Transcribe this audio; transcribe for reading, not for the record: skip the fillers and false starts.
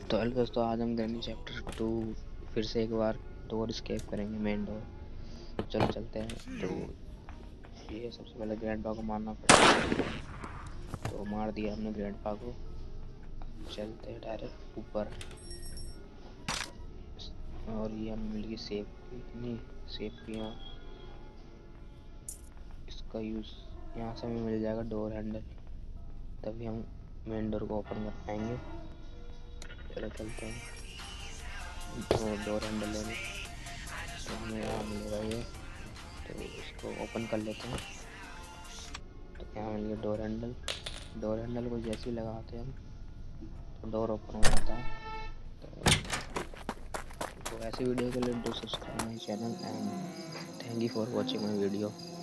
तो हेलो दोस्तों, आज हम ग्रैनी चैप्टर 2 फिर से एक बार डोर स्केप करेंगे, मेन डोर। चलो चलते हैं। तो ये सबसे पहले ग्रैंडपा को मारना पड़ेगा। तो मार दिया हमने ग्रैंडपा को। अब चलते हैं डायरेक्ट ऊपर। और ये हमें मिल गई सेफ की, नहीं सेफ की। यहाँ इसका यूज़ यहाँ से हमें मिल जाएगा डोर हैंडल, तभी हम मेन डोर को ओपन कर पाएंगे। चलो चलते हैं। तो डोर हैंडल लेने तो हमें यहाँ मिलेगा ये, तो इसको ओपन कर लेते हैं। तो यहाँ मिल गया डोर हैंडल। डोर हैंडल को जैसे ही लगाते हैं हम तो डोर ओपन हो जाता है। तो ऐसी वीडियो के लिए do subscribe my channel and thank you for watching my video.